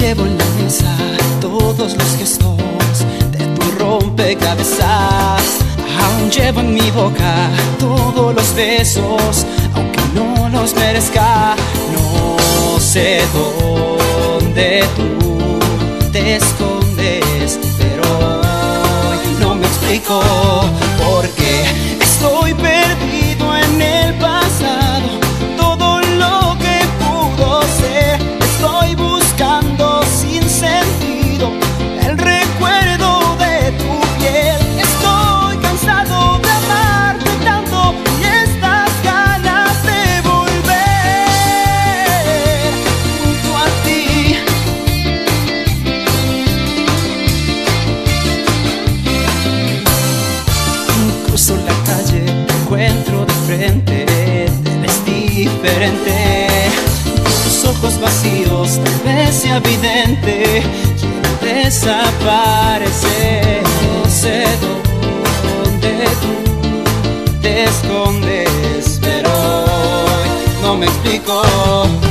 llevo en la mesa todos los gestos de tu rompecabezas. Aún llevo en mi boca todos los besos, aunque no los merezca. No sé dónde tú te escondes, pero hoy no me explico por qué estoy perdido en el pasado. Todo lo que pudo ser, estoy buscando sin sentido el recuerdo de tu piel. Estoy cansado de amarte tanto y estas ganas de volver junto a ti. Cruzo la calle, te encuentro de frente, te ves diferente. Tus ojos vacíos, tal vez sea evidente, quiero desaparecer. No sé dónde tú te escondes, pero hoy no me explico.